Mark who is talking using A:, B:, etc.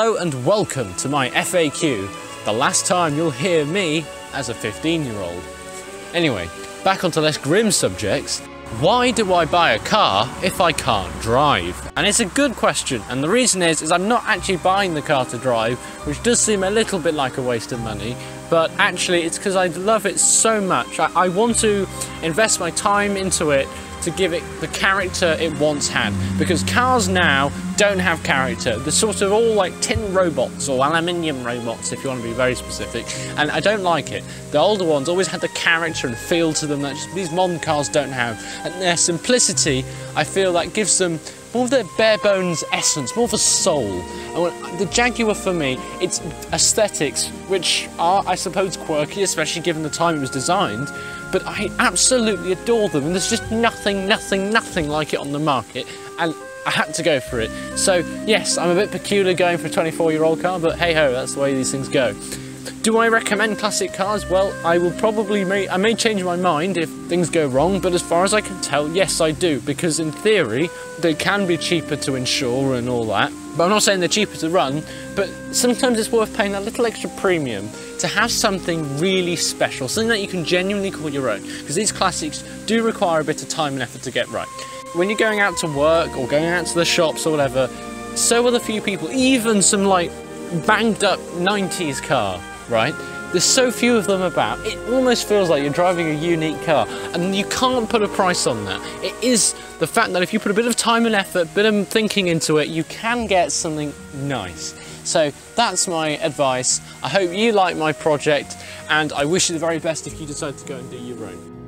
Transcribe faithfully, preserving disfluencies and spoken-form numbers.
A: Hello and welcome to my F A Q, the last time you'll hear me as a fifteen year old. Anyway, back onto less grim subjects. Why do I buy a car if I can't drive? And it's a good question, and the reason is, is I'm not actually buying the car to drive, which does seem a little bit like a waste of money, but actually it's because I love it so much. I, I want to invest my time into it to give it the character it once had, because cars now don't have character. They're sort of all like tin robots or aluminium robots if you want to be very specific, and I don't like it. The older ones always had the character and feel to them that just these modern cars don't have, and their simplicity, I feel that gives them more of their bare bones essence, more of a soul. And when, the Jaguar for me, it's aesthetics which are, I suppose, quirky, especially given the time it was designed, but I absolutely adore them, and there's just nothing, nothing, nothing like it on the market, and I had to go for it. So yes, I'm a bit peculiar going for a twenty-four year old car, but hey ho, that's the way these things go. Do I recommend classic cars? Well, I will probably, may, I may change my mind if things go wrong, but as far as I can tell, yes I do, because in theory, they can be cheaper to insure and all that. But I'm not saying they're cheaper to run, but sometimes it's worth paying that little extra premium to have something really special, something that you can genuinely call your own, because these classics do require a bit of time and effort to get right. When you're going out to work or going out to the shops or whatever, so are the few people, even some like banged up nineties car, right? There's so few of them about, it almost feels like you're driving a unique car, and you can't put a price on that. It is the fact that if you put a bit of time and effort, a bit of thinking into it, you can get something nice. So that's my advice. I hope you like my project, and I wish you the very best if you decide to go and do your own.